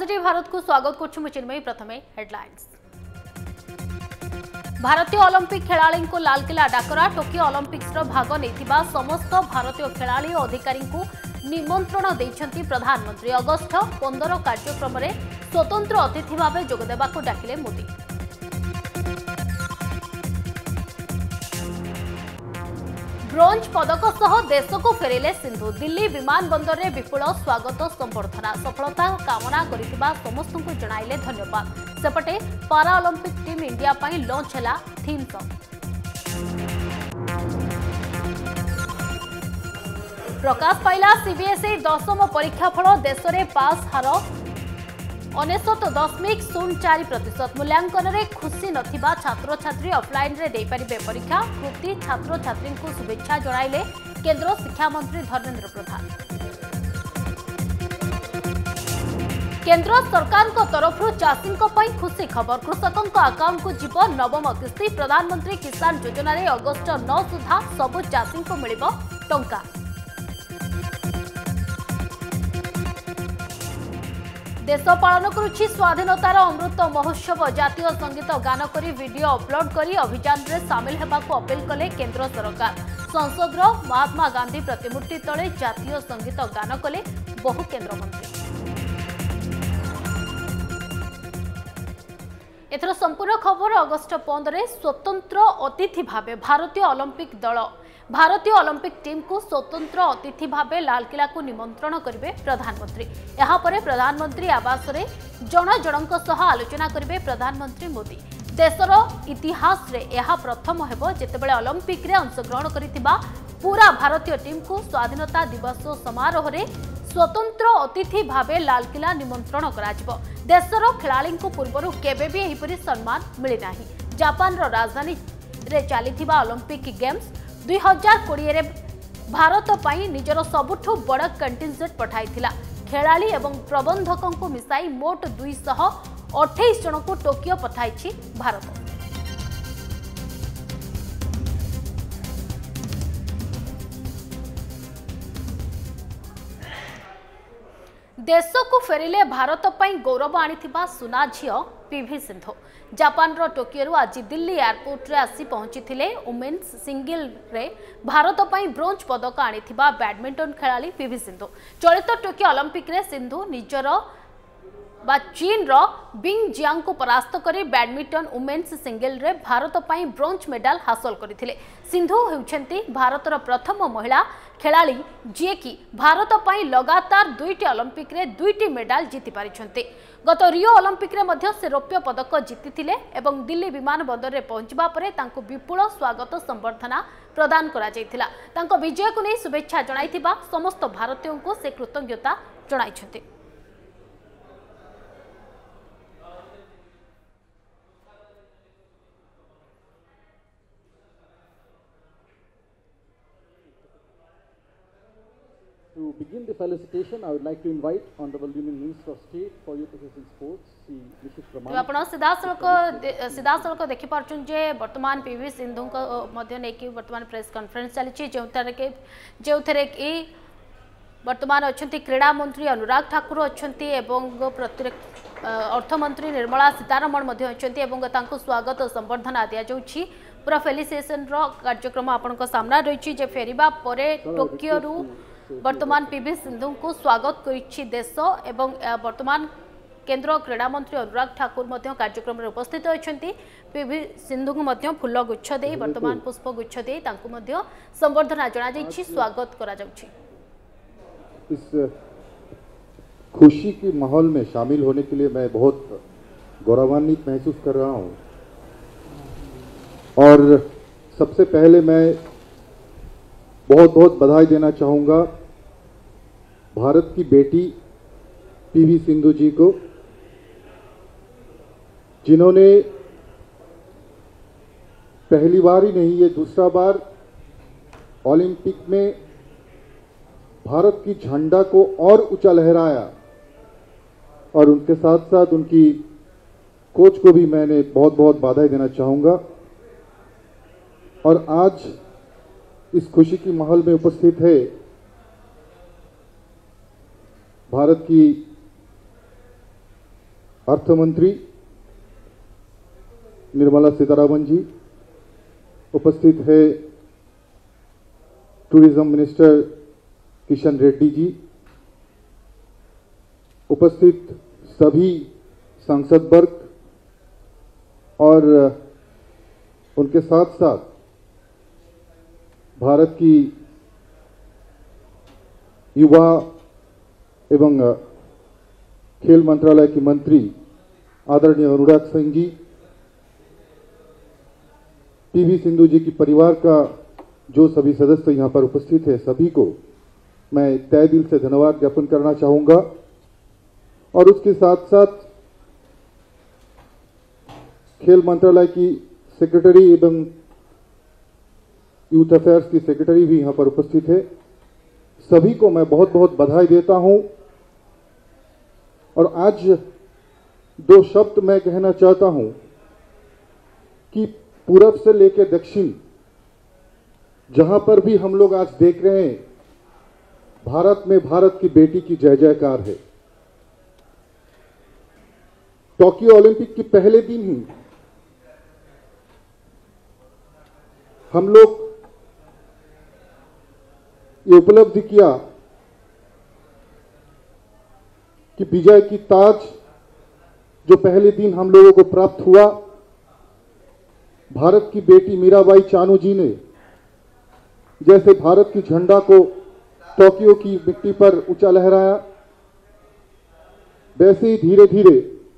Positive Bharat को स्वागत करछु चिन्मयी। प्रथमे हेडलाइंस। भारतीय ओलंपिक खेलाड़ी को लालकिला डाकरा। टोकियो ओलंपिक्स भाग नहीं समस्त भारतीय खेलाड़ी और अधिकारी को निमंत्रण देइछंती प्रधानमंत्री। अगस्ट 15 कार्यक्रम में स्वतंत्र अतिथि भाव जोगदेवाक डाकिले मोदी। ब्रोंज पदक सह देश को फेरिले सिंधु। दिल्ली विमान बंदर में विपुल स्वागत संबर्धना। सफलता कामना करिथिबा समस्त को जणाइले धन्यवाद। सेपटे पारा ओलंपिक टीम इंडिया पई लॉन्च हैला थीम सॉन्ग। प्रकाश पाइला सीबीएसई 10म परीक्षाफल। देश में पास हार 99.04%। मूल्यांकन में खुशी नथिबा छात्र छात्री ऑफलाइन रे दे परिबे परीक्षा। कृति छात्र छात्री को शुभेच्छा जणाइले केंद्र शिक्षा मंत्री धर्मेंद्र प्रधान। केंद्र सरकार को तरफ चाषी खुशी खबर। कृषकों अकाउंट को जीव नवम किस्ती। प्रधानमंत्री किसान योजना रे अगस्ट 9 सुधा सबु चाषी को मिलिबो टंका। देश पालन करुछि स्वाधीनतार अमृत महोत्सव। जातीय संगीत गान करी वीडियो अपलोड करी अभियान रे शामिल हेबाकु अपील कले केंद्र सरकार। संसद महात्मा गांधी प्रतिमूर्ति तले जातीय संगीत गान कले बहु केंद्र मंत्री। एथर संपूर्ण खबर। अगस्ट 15 स्वतंत्र अतिथि भावे भारतीय ओलंपिक टीम को स्वतंत्र अतिथि भावे लालकिला को निमंत्रण करेंगे प्रधानमंत्री। यहाँ पर प्रधानमंत्री आवास रे जन जनक सह आलोचना करेंगे प्रधानमंत्री मोदी। देशर इतिहास रे यह प्रथम हेबो जेतेबेले ओलंपिक रे अंशग्रहण करिथिबा पूरा भारतीय टीम को स्वाधीनता दिवस समारोह रे स्वतंत्र अतिथि भावे लालकिला निमंत्रण कराजिबो। देशर खेलाड़ी को पूर्व केबे भी एहिपरि सम्मान मिली नाही। जापान रो राजधानी रे चलीथिबा ओलंपिक गेम्स 2020 रे भारत पई निजर सबुठु बड़ कंटिजेंट पठाइथिला। खेलाड़ी एवं प्रबंधकों को मिसाई मोट 228 जन को टोकियो पठाइछि भारत। देश को फेरिले भारत पई गौरव आनिथिबा सुना झियो पीवी सिंधु। जापान रो टोकियो आज दिल्ली एयरपोर्ट रे आसी पहुंची थिले। वुमेन्स सिंगल रे भारत पई ब्रोंज पदक आनिथिबा बैडमिंटन खेलाड़ी पीवी सिंधु। चलित टोकियो ओलंपिक रे सिंधु निजर चीन रो बिंग जियांग को परास्त करी बैडमिंटन वुमेन्स सिंगल रे भारत पई ब्रोंज मेडल हासिल करथिले। सिंधु हेउछंती भारतर प्रथम महिला खेलाड़ी जी की भारत पई लगातार 2टी ओलंपिक रे 2टी मेडल जीति पारिछंती। गत रियो ओलंपिक रे मध्य से रौप्य पदक जीतिथिले एवं दिल्ली विमान बंदर रे पहुंचबा परे तांको विपुल स्वागत संबर्धना प्रदान करा जायथिला। तांको विजय को नै शुभेच्छा जणाइथिबा समस्त भारतीयों को से कृतज्ञता जणाइछंती। To begin the felicitation, I would like to invite Honorable Union Minister of State for Youth Association Sports, Sri Nishit Pramani. आपण सीधा देखि पारछन जे वर्तमान पीवी सिंधु को मध्य नै कि वर्तमान प्रेस कॉन्फ्रेंस चली जेउथरे कि वर्तमान अछंती क्रीडा मंत्री अनुराग ठाकुर अछंती एवं अर्थमंत्री निर्मला सीतारमण मध्य अछंती एवं तांको स्वागत संबर्धना दिया जाउछि। पूरा फेलिसिएशन रो कार्यक्रम आपनको सामना रहिछि जे फेरिबा परे टोकियो रु वर्तमान पीवी सिंधु को स्वागत करिछि देश एवं वर्तमान केंद्र क्रीडा मंत्री अनुराग ठाकुर मध्य कार्यक्रम में उपस्थित अछंती। पीवी सिंधु को मध्य फूल गुच्छ दे वर्तमान पुष्प गुच्छ दे तांको मध्य संबर्धना जणा जाइछि स्वागत करा जाउछि। इस खुशी के माहौल में शामिल होने के लिए मैं बहुत गौरवान्वित महसूस कर रहा हूं और सबसे पहले मैं बहुत बहुत बधाई देना चाहूँगा भारत की बेटी पीवी सिंधु जी को, जिन्होंने पहली बार ही नहीं ये दूसरा बार ओलंपिक में भारत की झंडा को और ऊंचा लहराया और उनके साथ साथ उनकी कोच को भी मैंने बहुत बहुत बधाई देना चाहूँगा। और आज इस खुशी की माहौल में उपस्थित है भारत की अर्थ मंत्री निर्मला सीतारमण जी, उपस्थित है टूरिज्म मिनिस्टर किशन रेड्डी जी, उपस्थित सभी सांसद वर्ग और उनके साथ साथ भारत की युवा एवं खेल मंत्रालय की मंत्री आदरणीय अनुराग सिंह जी, पीवी सिंधु जी की परिवार का जो सभी सदस्य यहाँ पर उपस्थित है, सभी को मैं तहे दिल से धन्यवाद ज्ञापन करना चाहूँगा। और उसके साथ साथ खेल मंत्रालय की सेक्रेटरी एवं यूथ अफेयर्स की सेक्रेटरी भी यहाँ पर उपस्थित है। सभी को मैं बहुत बहुत बधाई देता हूँ। और आज दो शब्द मैं कहना चाहता हूँ कि पूरब से लेकर दक्षिण जहां पर भी हम लोग आज देख रहे हैं, भारत में भारत की बेटी की जय जयकार है। टोक्यो ओलंपिक के पहले दिन ही हम लोग ये उपलब्धि किया कि विजय की ताज जो पहले दिन हम लोगों को प्राप्त हुआ, भारत की बेटी मीराबाई चानू जी ने जैसे भारत की झंडा को टोक्यो की मिट्टी पर ऊंचा लहराया, वैसे ही धीरे धीरे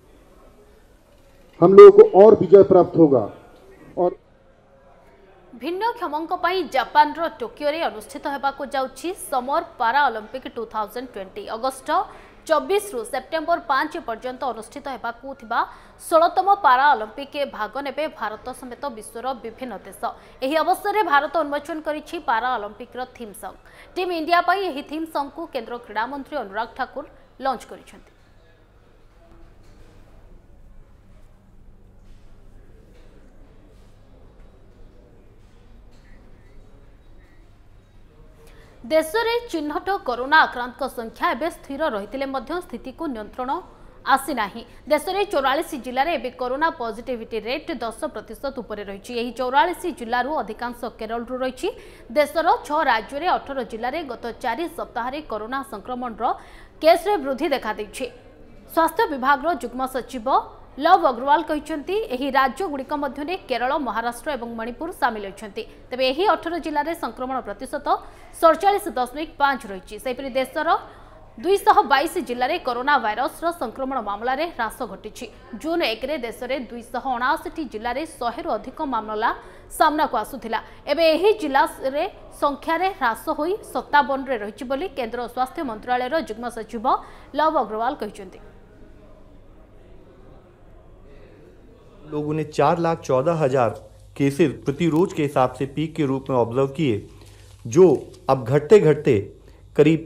हम लोगों को और विजय प्राप्त होगा। और भिन्नक्षमों जापान टोक्यो रे अनुष्ठित होगाकू जाउछि समर पारा ओलंपिक 2020 अगस्ट 24 रु सेप्टेम्बर 5 पर्यंत अनुष्ठित होगाकू 16तम पारा ओलंपिक के भाग नेबे भारत समेत विश्वर विभिन्न देश। एही अवसर में भारत उन्मोचन करिछि para Olympic theme song. Team India पई एही थीम सॉन्ग को केंद्र क्रीड़ा मंत्री अनुराग ठाकुर लॉन्च करिसेंति। देश में चिन्हट कोरोना आक्रांत संख्या एवं स्थिर रही स्थिति को नियंत्रण आसी नाही। देश में 44 जिले में कोरोना पॉजिटिविटी रेट 10% उपरे रही। यही 44 जिलू अधिकांश केरल रही। देशर 6 राज्य में 18 जिले में गत 4 सप्ताह कोरोना संक्रमण केस रे वृद्धि देखा देछि। स्वास्थ्य विभाग युग्म सचिव लव अग्रवाल कहते एही राज्य गुड़िक मध्य केरल, महाराष्ट्र और मणिपुर सामिल होती। तेबे एही 18 जिले में संक्रमण प्रतिशत 47.5 रही। सेपरि देशर 222 जिले में कोरोना वायरस संक्रमण मामला रे ह्रास घटी। जून 1 रे देश में 259 जिले में 100 अधिक मामला सामना को आसुथिला। एबे एही जिला रे संख्या रे ह्रास होई 57 रे रही बोली केंद्र स्वास्थ्य मंत्रालय युग्म सचिव लव अग्रवाल कहते। लोगों ने 4,14,000 केसेस प्रतिरोज के हिसाब से पीक के रूप में ऑब्जर्व किए, जो अब घटते घटते करीब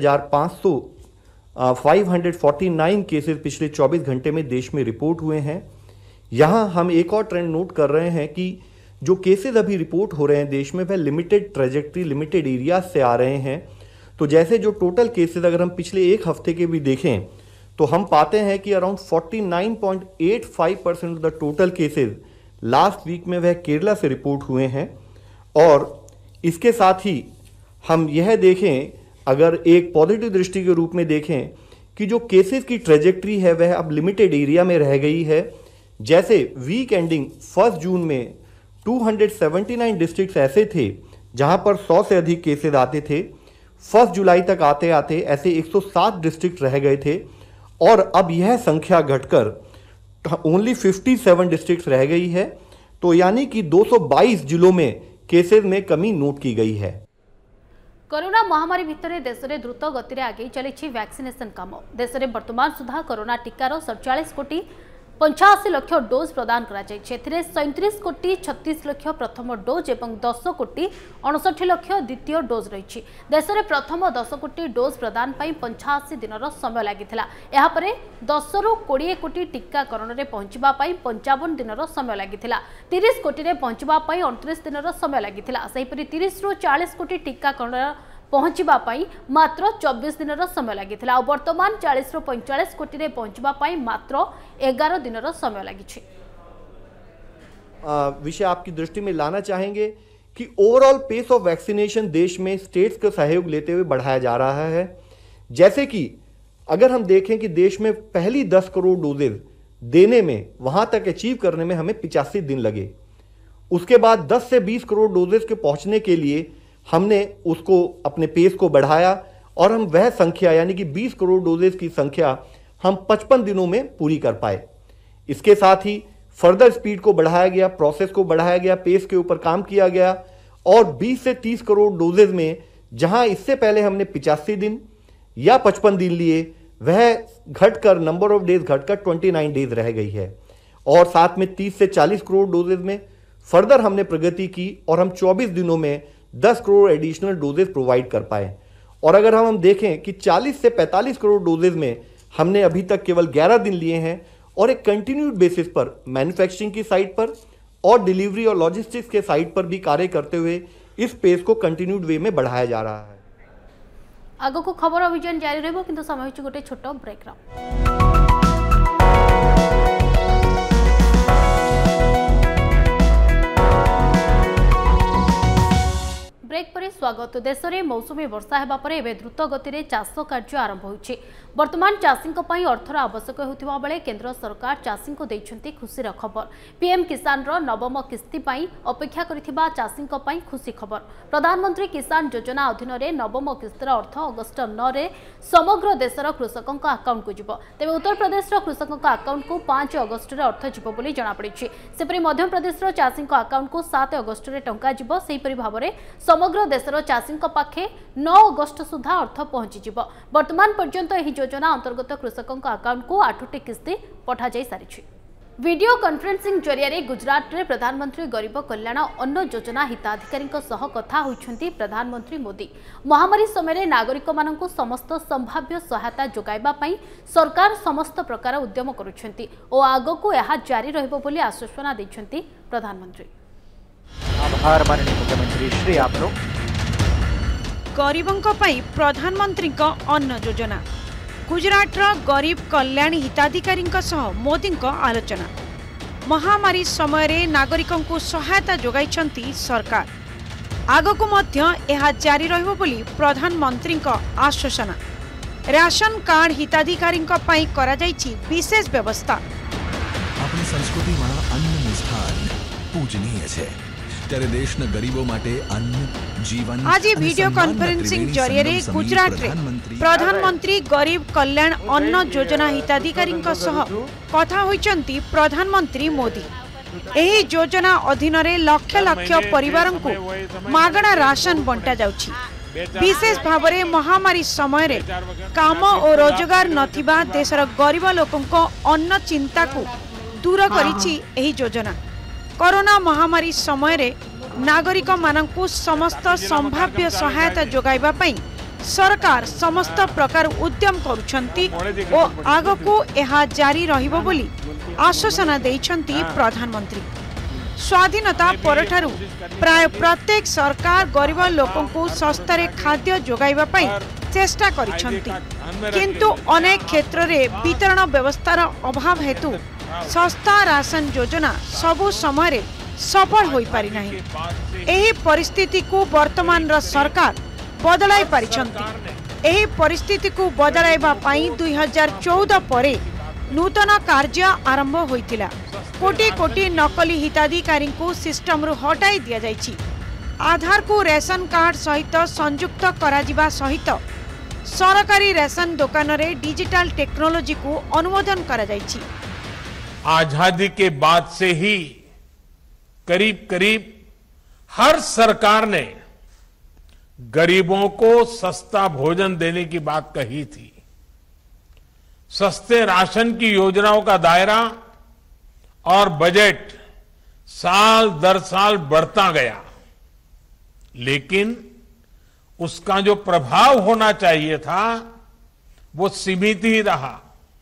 30,549 केसेस पिछले 24 घंटे में देश में रिपोर्ट हुए हैं। यहाँ हम एक और ट्रेंड नोट कर रहे हैं कि जो केसेस अभी रिपोर्ट हो रहे हैं देश में, वह लिमिटेड ट्रेजेक्ट्री, लिमिटेड एरिया से आ रहे हैं। तो जैसे जो टोटल केसेस अगर हम पिछले एक हफ्ते के भी देखें तो हम पाते हैं कि around 49.85% of the total cases last week में वह केरला से रिपोर्ट हुए हैं। और इसके साथ ही हम यह देखें, अगर एक पॉजिटिव दृष्टि के रूप में देखें कि जो केसेस की ट्रेजेक्ट्री है वह अब लिमिटेड एरिया में रह गई है। जैसे वीक एंडिंग 1 जून में 279 डिस्ट्रिक्ट्स ऐसे थे जहां पर 100 से अधिक केसेस आते थे। 1 जुलाई तक आते आते ऐसे 107 डिस्ट्रिक्ट रह गए थे और अब यह संख्या घटकर ओनली 57 डिस्ट्रिक्ट्स रह गई है। तो यानी कि 222 जिलों में केसेस में कमी नोट की गई है। कोरोना महामारी भितर देश में द्रुत गति आगे चली वैक्सीनेशन काम। देश में वर्तमान सुधा कोरोना टीकार 47 कोटी 85 लाख डोज प्रदान करा जाय। 37 कोटी 36 लाख प्रथम डोज और 10 कोटी 59 लाख द्वितीय डोज रही। देश में प्रथम 10 कोटी डोज प्रदान 85 दिन समय लगी। यापर 10 रु 20 कोटी टीकाकरण में पहुंचा 55 दिन समय लगी। 30 कोटी में पहुंचा 29 दिन समय लगी। 30 रु 40 कोटी टीकाकरण पहुंचवा पाई मात्र 24 दिन समय लगी। वर्तमान 40 ରୁ 45 कोटी रे पहुंचवा पाई मात्र 11 दिन समय लगी। विषय आपकी दृष्टि में लाना चाहेंगे कि ओवरऑल पेस ऑफ वैक्सीनेशन देश में स्टेट्स का सहयोग लेते हुए बढ़ाया जा रहा है। जैसे कि अगर हम देखें कि देश में पहली 10 करोड़ डोजेज देने में, वहां तक अचीव करने में हमें 85 दिन लगे। उसके बाद 10 से 20 करोड़ डोजेज के पहुंचने के लिए हमने उसको अपने पेस को बढ़ाया और हम वह संख्या यानी कि 20 करोड़ डोजेज की संख्या हम 55 दिनों में पूरी कर पाए। इसके साथ ही फर्दर स्पीड को बढ़ाया गया, प्रोसेस को बढ़ाया गया, पेस के ऊपर काम किया गया और 20 से 30 करोड़ डोजेज में जहां इससे पहले हमने 85 दिन या 55 दिन लिए, वह घटकर नंबर ऑफ डेज घटकर 29 डेज रह गई है। और साथ में 30 से 40 करोड़ डोजेज में फर्दर हमने प्रगति की और हम 24 दिनों में 10 करोड़ एडिशनल डोजेज प्रोवाइड कर पाए। और अगर हम देखें कि 40 से 45 करोड़ डोजेज में हमने अभी तक केवल 11 दिन लिए हैं और एक कंटिन्यूड बेसिस पर मैन्युफैक्चरिंग की साइड पर और डिलीवरी और लॉजिस्टिक्स के साइड पर भी कार्य करते हुए इस पेस को कंटिन्यूड वे में बढ़ाया जा रहा है। आगो को खबर अभियान जारी रहबो किंतु समय होछि गोटे छोटो ब्रेक रा। ब्रेक पर स्वागत। देश में मौसुमी वर्षा हेबा परे एबे द्रुत गति रे चाष कार्य आरंभ होइछि। वर्तमान चाषी अर्थर आवश्यक होतिबा बेले केंद्र सरकार चाषी को दैछन्ति खुशीर खबर। पीएम किसान रो नवम किस्ती पाई अपेक्षा करिथिबा चाषी पाई खुशी खबर। प्रधानमंत्री किसान योजना अधीन रे नवम किस्तीर अर्थ अगस्ट 9 रे समग्र देशर कृषकों अकाउंट को जिवो। तेबे उत्तर प्रदेश रो कृषकों अकाउंट को 5 अगस्ट रे अर्थ जिवो बोली जणा पड़िछि। सेपरि मध्य प्रदेश रो चाषी अकाउंट को 7 अगस्ट रे टंका जिवो। सेहिपरि भाबरे समग्र देशर चाषी पाखे 9 अगस्ट सुधा अर्थ पहुंची। वर्तमान पर्यंत एही योजना अंतर्गत कृषकों अकाउंट को 8टी किस्ती पठा जाई सारिछि। वीडियो कॉन्फ्रेंसिंग जरिए गुजरात रे प्रधानमंत्री गरीब कल्याण अन्न योजना हिताधिकारी सह कथा होइछन्ति प्रधानमंत्री मोदी। महामारी समय नागरिक मानकु समस्त संभाव्य सहायता जोगाइबा पई सरकार समस्त प्रकार उद्यम करुछन्ति ओ आगको यह जारी रहबो बोली आश्वासन दैछन्ति प्रधानमंत्री। आभार माननीय मुख्यमंत्री श्री आपनो। गरीबों पई प्रधानमंत्री अन्न योजना गुजरात गरीब कल्याण हिताधिकारी मोदी आलोचना। महामारी समय नागरिकों को सहायता जोगाई सरकार आगको यह जारी रहिबो बोली प्रधानमंत्री आश्वासन। राशन कार्ड हिताधिकारी करा जायछि विशेष व्यवस्था। अपनी संस्कृति में अन्न मिष्ठान पूजनीय छे त्यारे देशना गरीबो माटे अन्न जीवन। आज वीडियो कॉन्फ्रेंसिंग जरिए गुजरात रे प्रधानमंत्री गरीब कल्याण अन्न योजना हिताधिकारी कथा होइचंती प्रधानमंत्री मोदी। एही योजना अधीन रे लक्ष लक्ष परिवार को मागणा राशन बंटा जाउछि। विशेष भाव में महामारी समय रे काम और रोजगार नथिबा देशर गरीब लोकों अन्न चिंता को दूर करिछि एही योजना। कोरोना महामारी समय रे नागरिक मानकु समस्त संभाव्य सहायता जोगाइबा पई सरकार समस्त प्रकार उद्यम करुछंती और आगको यह जारी रहिबो बोली आश्वासन दैछंती प्रधानमंत्री। स्वाधीनता परठारु प्राय प्रत्येक सरकार गरीब लोकों को सस्तारे खाद्य जोगाइबा पई चेष्टा करिछंती, किंतु अनेक क्षेत्र रे वितरण व्यवस्थार अभाव हेतु सस्ता राशन योजना सबु समय सफल होई पारि नाही। एही परिस्थिति को वर्तमान सरकार बदलाई पारिछंती। एही परिस्थिति को बदलाइबा पई 2014 परे नूतन कार्य आरंभ होइतिला। कोटी कोटी नकली हिताधिकारी को सिस्टम रु हटाई दिया जाइछि। आधार को रेशन कार्ड सहित संयुक्त कराजिबा सहित सरकारी रेशन दुकान रे डिजिटल टेक्नोलॉजी को अनुमोदन करा जाइछि। आजादी के बाद से ही करीब करीब हर सरकार ने गरीबों को सस्ता भोजन देने की बात कही थी। सस्ते राशन की योजनाओं का दायरा और बजट साल दर साल बढ़ता गया, लेकिन उसका जो प्रभाव होना चाहिए था वो सीमित ही रहा।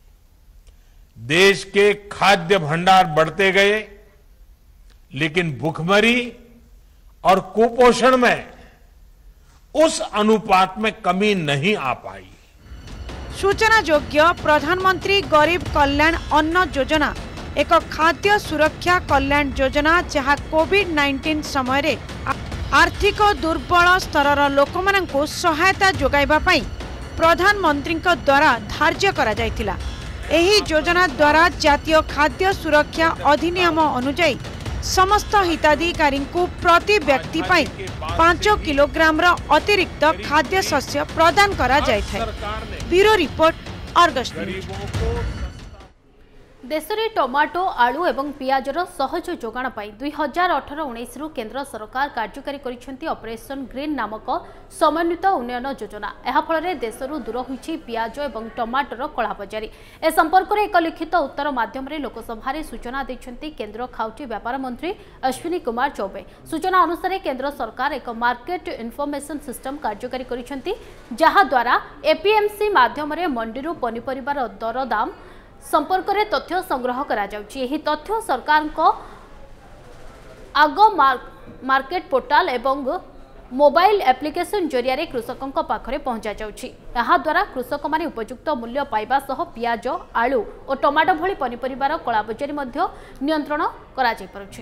देश के खाद्य भंडार बढ़ते गए, लेकिन भूखमरी और कुपोषण में उस अनुपात में कमी नहीं आ पाई। सूचना योग्य प्रधानमंत्री गरीब कल्याण अन्न योजना एक खाद्य सुरक्षा कल्याण योजना जहाँ कोविड-19 समय रे आर्थिक दुर्बल स्तर लोक माननकु सहायता जोगाइबा पई प्रधानमंत्री द्वारा धार्य करा जायतिला। एही योजना द्वारा जातीय खाद्य सुरक्षा अधिनियम अनुଯାयी समस्त हिताधिकारी को प्रति व्यक्ति पई 5 किलोग्राम अतिरिक्त खाद्य शस्य प्रदान करा जायଥାଏ। Bureau report Argus news. देश में टमाटो आलू एवं पियाजर सहज जोगाण पाई 2018-19 रु केंद्र सरकार कार्यकारी करिसेंती ऑपरेशन ग्रीन नामक समन्वित उन्नयन योजना। यह फल देशरू दूर होइछि पियाज एवं टमाटर कलाबजारी। ए संपर्क में एक लिखित उत्तर माध्यम लोकसभा सूचना देछंती केंद्र खाउटी व्यापार मंत्री अश्विनी कुमार चौबे। सूचना अनुसार केंद्र सरकार एक मार्केट इनफॉरमेशन सिस्टम कार्यकारी करिसेंती जहा द्वारा एपीएमसी माध्यम मंडी पनिपरिबार दरदाम संपर्क में तथ्य संग्रह करा जाउछि। एही तथ्य सरकार को आगो मार्केट पोर्टाल एवं मोबाइल एप्लिकेशन जरिया रे कृषकों पाखरे पहुंचा जाउछि। यहा द्वारा कृषक माने उपयुक्त मूल्य पाइबा सह पियाज आलू और टमाटो भली पनिपरिबार कलाबजारी मध्य नियंत्रण करा जाय पारुछि।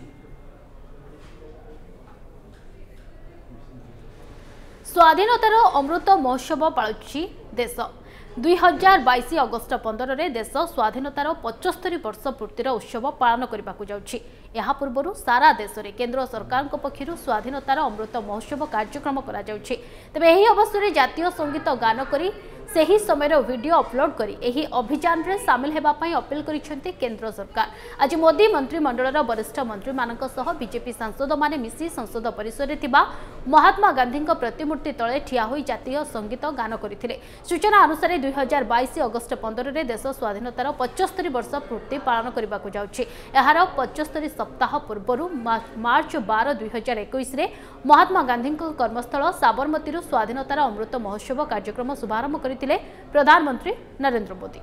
स्वाधीनतार अमृत महोत्सव पालुछि देश। 2022 अगस्ट 15 रे देश स्वाधीनतार 75 वर्ष पूर्तिर उत्सव पालन करने जाउछि। यहाँ पूर्व सारा देश में केंद्र सरकार पक्षर स्वाधीनतार अमृत महोत्सव कार्यक्रम करा जाउछि। तेबे एही अवसर में जातीय संगीत गान करी सही समय वीडियो अपलोड करी एही अभियान रे शामिल हेबा पई अपील करिसेंती केंद्र सरकार। आज मोदी मंत्रिमंडलर वरिष्ठ मंत्री मानक सह बीजेपी सांसद माने मिसी संसद परिसर रे थिबा महात्मा गांधी प्रतिमूर्ति तले ठिया होई जातीय संगीत गान करथिले। सूचना अनुसार 2022 अगस्ट 15 रे देश स्वाधीनतार 75 वर्ष पूर्ति पालन करबाकू जाउछि। एहार 75 सप्ताह पूर्व मार्च 12 2021 रे महात्मा गांधी कर्मस्थल साबरमती स्वाधीनतार अमृत महोत्सव कार्यक्रम शुभारंभ करथिले प्रधानमंत्री नरेंद्र मोदी।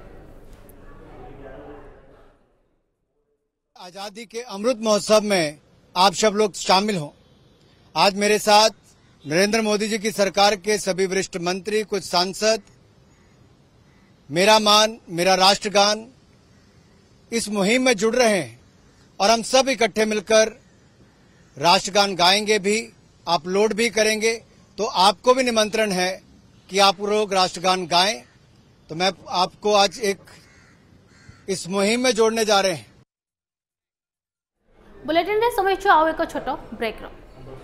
आजादी के अमृत महोत्सव में आप सब लोग शामिल हों। आज मेरे साथ नरेंद्र मोदी जी की सरकार के सभी वरिष्ठ मंत्री, कुछ सांसद मेरा मान मेरा राष्ट्रगान इस मुहिम में जुड़ रहे हैं और हम सब इकट्ठे मिलकर राष्ट्रगान गाएंगे भी, अपलोड भी करेंगे। तो आपको भी निमंत्रण है कि आप लोग राष्ट्रगान गाएं। तो मैं आपको आज इस मुहिम में जोड़ने जा रहे हैं। बुलेटिन रे समय आओ एक छोटो ब्रेक रो।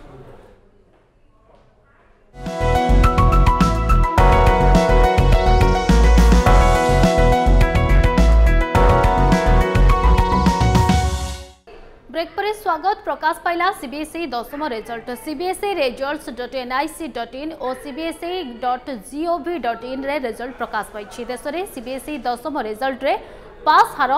ब्रेक पर स्वागत। प्रकाश पाइला CBSE 10th result. CBSE results.nic.in और cbse.gov.in रे रिजल्ट प्रकाश पाई। देश में सीबीएसई 10th रिजल्ट रे पास हार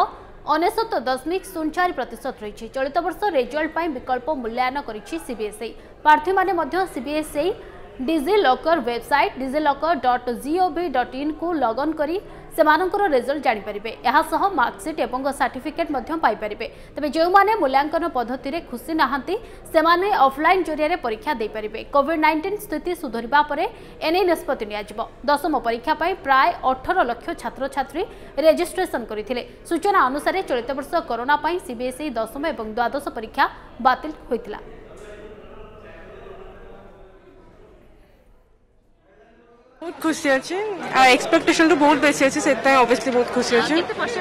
99.04% रही। चलित वर्ष रिजल्ट पर विकल्प मूल्यांकन करिछि सीबीएसई। प्रार्थी माने सीबीएसई डिजिलॉकर वेबसाइट digillocker.gov.in को लगन करी सेमानकर रिजल्ट जानि परिबे। एहा सह मार्कशीट एवं सर्टिफिकेट मध्य पाई परिबे। तबे जो माने मूल्यांकन पद्धति रे खुशी नाहंती सेमाने ऑफलाइन जरिया रे परीक्षा दे परिबे। कोविड-19 स्थिति सुधरिबा परे एने निष्पत्ति नियाजिबो। 10th परीक्षा पई प्राय 18 लाख छात्र छात्री रजिस्ट्रेशन करिथिले। सूचना अनुसार चलित वर्ष कोरोना पई सीबीएसई 10th एवं द्वादश परीक्षा बातिल होइतिला। बहुत खुशी अच्छे एक्सपेक्टेशन तो बहुत बेसी अच्छे से ऑब्वियसली बहुत खुशी अच्छे।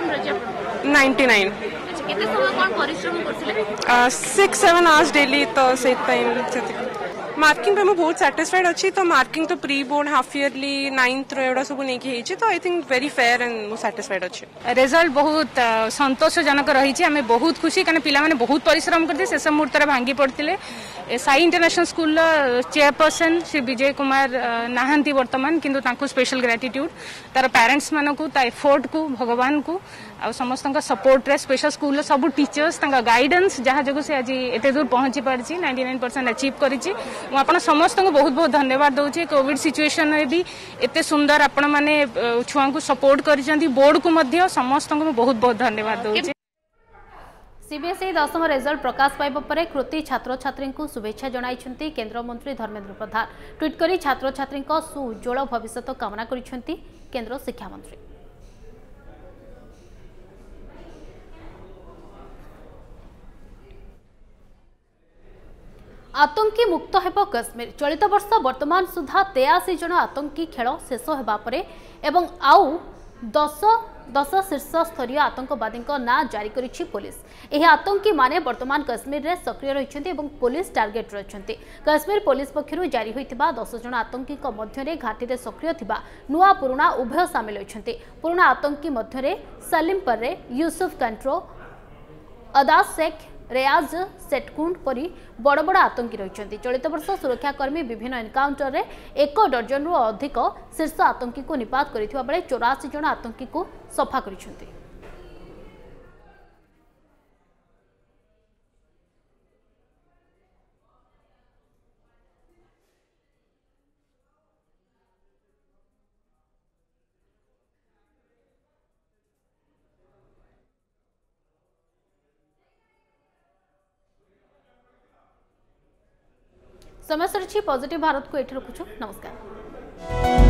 99 केते समय कोन परिश्रम करथिले 6-7 आवर्स डेली। तो से मार्किंग पे बहुत सैटिस्फाइड अच्छी। तो मार्किंग तो pre board half yearly 9th एवडा सब नहीं की। तो I think very fair and satisfied अच्छे। रिजल्ट बहुत संतोषजनक रही। आम बहुत खुशी कारण पिला माने बहुत परिश्रम करते शेष मुहूर्त भांगी पड़ते। Sai international school chairperson Shri Vijay Kumar Nahanti वर्तमान किंतु स्पेशल ग्रेटिट्यूड तार पेरेंट्स मानकू ता एफोर्ट को भगवान को आ समस्त सपोर्ट रे स्पेशल स्कूल सब टीचर्स गाइडेंस जहाँ जो से आज एते दूर पहुंची पारछि 99% अचीव करिछि। मु आपण समस्त को बहुत बहुत धन्यवाद दउछि। कोविड सिचुएशन में भी एते सुंदर आपण माने छुआ को सपोर्ट करिसेंती। बोर्ड को मध्य समस्त को बहुत बहुत धन्यवाद दउछि। सीबीएसई 10th रिजल्ट प्रकाश पाइबा परे कृति छात्र छात्री को शुभेच्छा जणाइछन्ति केंद्र मंत्री धर्मेंद्र प्रधान ट्वीट करी छात्र छात्री सुउज्ज्वल भविष्य कामना करिछन्ति केंद्र शिक्षा मंत्री। आतंकी मुक्त हेब कश्मीर चलित वर्ष वर्तमान सुधा 83 जन आतंकी खेल शेष होगा परे एवं आउ 10 शीर्ष स्तरीय आतंकवादी ना जारी करिछि पुलिस। यह आतंकी माने वर्तमान कश्मीर रे सक्रिय रहिछन्ति एवं पुलिस टार्गेट रहिछन्ति। कश्मीर पुलिस पक्षरु जारी होइतिबा 10 जन आतंकी मध्य रे घाटी रे सक्रिय थिबा नुआ पुराना उभय शामिल होइछन्ति। पुराना आतंकी मध्य रे सलीमपर रे यूसुफ कंट्रो अदा शेख रेयाज सेटकुंड परी बड़ बड़ आतंकी रही। चलित वर्ष सुरक्षाकर्मी विभिन्न एनकाउंटर रे 1 डजन अधिक शीर्ष आतंकी को निपात करथिबा बेले 84 जन आतंकी को सफा करिसेंति। समय सर पॉजिटिव भारत को एठी रखुछु। नमस्कार।